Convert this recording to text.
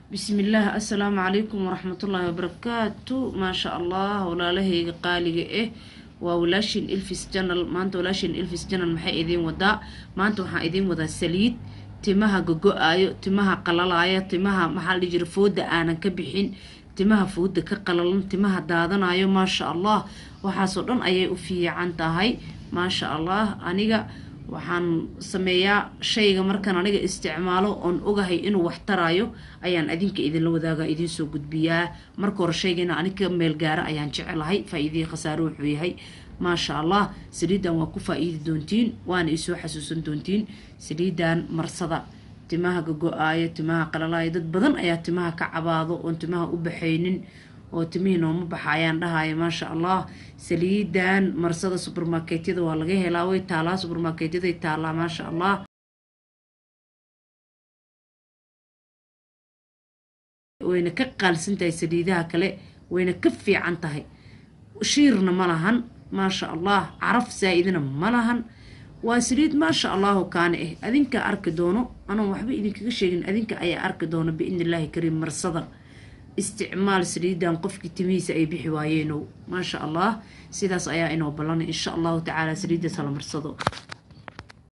بسم الله السلام عليكم ورحمة الله وبركاته. ما شاء الله ولا له قالي وولاشين إلفيس جنرال ما أنت ولاشين إلفيس جنرال محي إذين ودا ما أنت وحا إذين ودا سليد تمها جوجو آيو تمها قلال آيو تمها محل يجري فود أنا كبحين تمها فود كقلالن تمها دادن آيو ما شاء الله وحاسودن أي في عنتا هاي ما شاء الله أنيجا waxaan sameeyaa shayga markaan aniga isticmaalo oon ogahay inuu wax tarayo ayaan adinka idin la wadaaga idin soo gudbiyaa marka hore shaygeena aniga meel gaar ah ayaan jecelahay faa'iido khasaaro wuxuu yahay ma sha Allah saliidan waa ku faa'iido doontiin waana isoo xasuusan doontiin saliidan marsada timaha go'aayo timaha qalalay dad badan ayaa timaha ka cabaado oo timaha u baxaynin oo timihiina uma baxayaan dhahayo ma sha Allah saliidan marsada supermarketyada waa laga helaa way taalaa supermarketyada taalaa ma sha Allah wayna ka qalsan tahay saliidaha kale wayna ka fiican tahay shiirna ma lahan ma sha Allah caraf saa'idina ma lahan waa saliid ma sha Allah kaan adinka arki doono ana waxba idinkaga sheegin adinka ayaa arki doono biidnillaahi kariim marsada استعمال سريدان قفك تميس أي بحوايينو ما شاء الله سيداس أيا إنو بلان إن شاء الله تعالى سريدة سلام رصدو